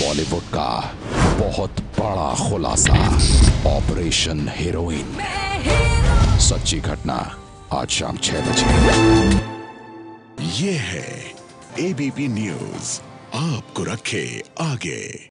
बॉलीवुड का बहुत बड़ा खुलासा, ऑपरेशन हीरोइन। सच्ची घटना, आज शाम 6 बजे। ये है एबीपी न्यूज, आपको रखे आगे।